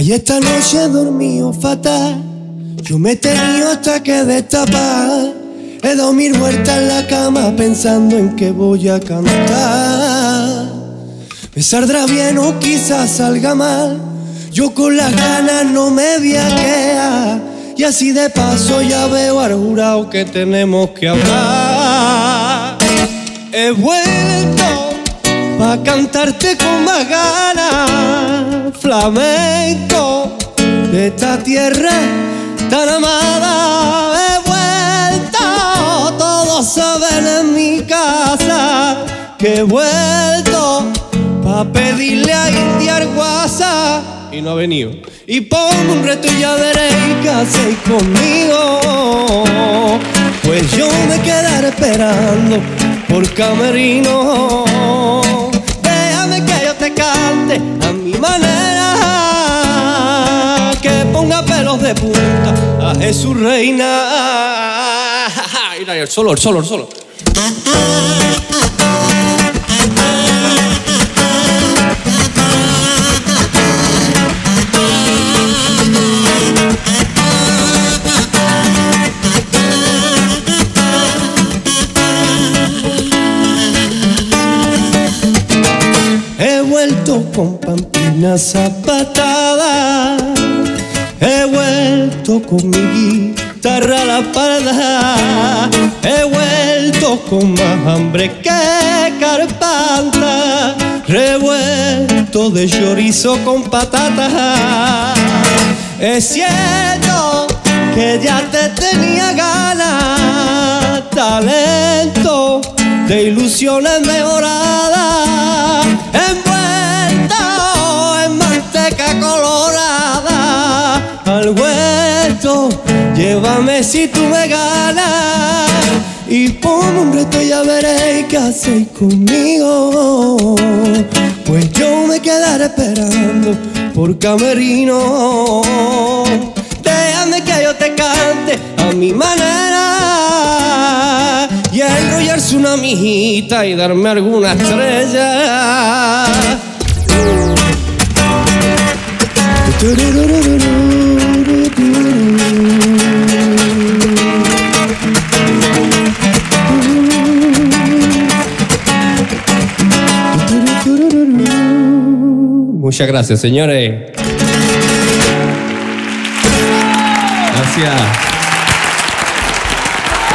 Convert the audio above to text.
Y esta noche he dormido fatal. Yo me he tenido hasta que destapar. He dado mil vueltas en la cama pensando en que voy a cantar. Me saldrá bien o quizás salga mal. Yo con las ganas no me voy a quedar. Y así de paso ya veo al jurado que tenemos que hablar. He vuelto pa' cantarte con más ganas, flamenco de esta tierra tan amada. He vuelto, todos saben en mi casa que he vuelto pa' pedirle a India el WhatsApp y no ha venido. Y pongo un reto y ya veréis qué hacéis conmigo. Pues yo me quedaré esperando por camerino. Déjame que yo te cante a mi manera, que ponga pelos de punta a Jesús Reina. Mira, el solo. He vuelto con pamplinas zapatadas, he vuelto con mi guitarra a la espalda, he vuelto con más hambre que carpanta, revuelto de chorizo con patatas. Es cierto que ya te tenía ganas, talento de ilusiones mejoradas, envuelto en manteca colorada. Al huerto, llévame si tú me ganas. Y pongo un reto y ya veréis qué hacéis conmigo. Pues yo me quedaré esperando por camerino. Déjame que yo te cante a mi manera y enrollarse una mijita y darme alguna estrella. Muchas gracias, señores. Gracias.